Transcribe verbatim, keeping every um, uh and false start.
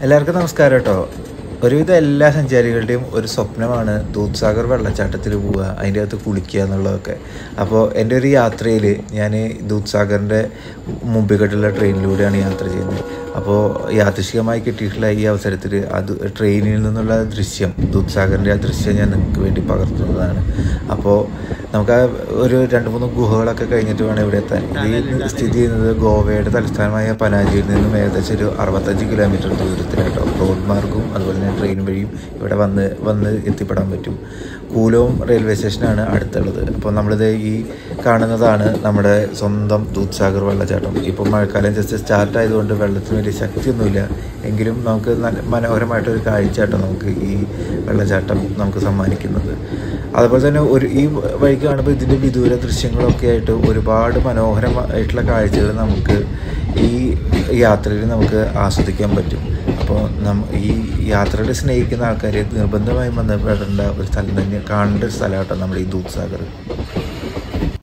എല്ലാവർക്കും നമസ്കാരം കേട്ടോ. ഒരുവിധം എല്ലാ സഞ്ചാരികളുടെയും ഒരു സ്വപ്നമാണ് ദൂദ്സാഗർ വെള്ളച്ചാട്ടത്തിൽ പോവുക, അതിൻ്റെ അകത്ത് കുളിക്കുക എന്നുള്ളതൊക്കെ. അപ്പോൾ എൻ്റെ ഒരു യാത്രയിൽ ഞാൻ ദൂദ്സാഗറിൻ്റെ മുമ്പിലോട്ടുള്ള ട്രെയിനിലൂടെയാണ് യാത്ര ചെയ്യുന്നത്. അപ്പോൾ യാദൃശ്ചികമായി കിട്ടിയിട്ടുള്ള ഈ അവസരത്തിൽ അത് ട്രെയിനിൽ നിന്നുള്ള ദൃശ്യം, ദൂദ്സാഗറിൻ്റെ ആ ദൃശ്യം ഞാൻ നിങ്ങൾക്ക് വേണ്ടി പകർത്തുന്നതാണ്. അപ്പോൾ നമുക്ക് ആ ഒരു രണ്ട് മൂന്ന് ഗുഹകളൊക്കെ കഴിഞ്ഞിട്ട് വേണം ഇവിടെ എത്താൻ. ഇത് സ്ഥിതി ചെയ്യുന്നത് ഗോവയുടെ തലസ്ഥാനമായ പനാജിയിൽ നിന്നും ഏകദേശം ഒരു അറുപത്തഞ്ച് കിലോമീറ്റർ ദൂരത്തിലാട്ടോ. റോഡ് മാർഗവും അതുപോലെ തന്നെ ട്രെയിൻ വഴിയും ഇവിടെ വന്ന് വന്ന് എത്തിപ്പെടാൻ പറ്റും. കൂലോം റെയിൽവേ സ്റ്റേഷനാണ് അടുത്തുള്ളത്. അപ്പോൾ നമ്മളിത് ഈ കാണുന്നതാണ് നമ്മുടെ സ്വന്തം ദൂദ്സാഗർ വെള്ളച്ചാട്ടം. ഇപ്പോൾ മഴക്കാലം ജസ്റ്റ് സ്റ്റാർട്ട് ആയതുകൊണ്ട് വെള്ളത്തിന് വലിയ ശക്തിയൊന്നുമില്ല, എങ്കിലും നമുക്ക് നല്ല മനോഹരമായിട്ടൊരു കാഴ്ചയാട്ടോ നമുക്ക് ഈ വെള്ളച്ചാട്ടം നമുക്ക് സമ്മാനിക്കുന്നത്. അതുപോലെ തന്നെ ഒരു ഈ വഴിക്ക് കാണുമ്പോൾ ഇതിൻ്റെ വിദൂര ദൃശ്യങ്ങളൊക്കെ ആയിട്ട് ഒരുപാട് മനോഹരമായിട്ടുള്ള കാഴ്ചകൾ നമുക്ക് ഈ യാത്രയിൽ നമുക്ക് ആസ്വദിക്കാൻ പറ്റും. അപ്പോൾ നമ്മ ഈ യാത്രകൾ സ്നേഹിക്കുന്ന ആൾക്കാർ നിർബന്ധമായും ബന്ധപ്പെടേണ്ട ഒരു സ്ഥലം തന്നെ, കാണേണ്ട ഒരു സ്ഥലമാട്ടോ നമ്മുടെ ഈ ദൂദ്സാഗർ.